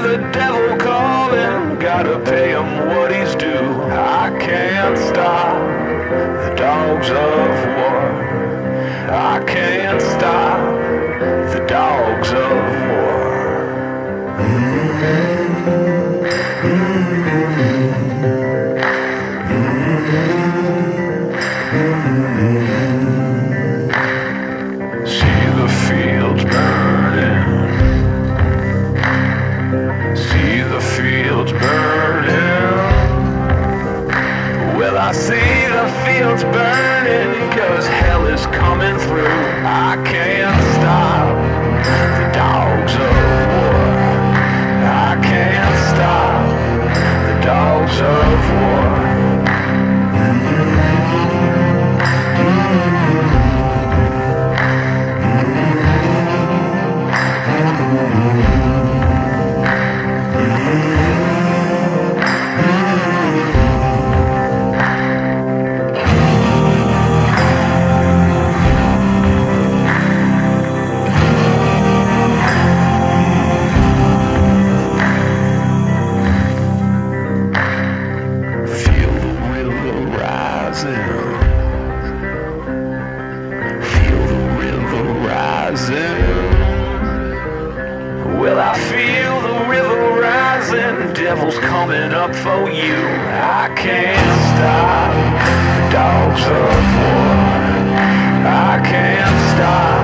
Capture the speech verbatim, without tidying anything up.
the devil calling, gotta pay him what he's due. I can't stop the dogs of war. I can't stop the dogs of war. See the fields burning. See the fields burning. Well, I see the fields burning, 'cause hell is coming through. I can't stop the dogs of war. I can't stop the dogs of war. Feel the river rising. Well, I feel the river rising. Devil's coming up for you. I can't stop the dogs of war. I can't stop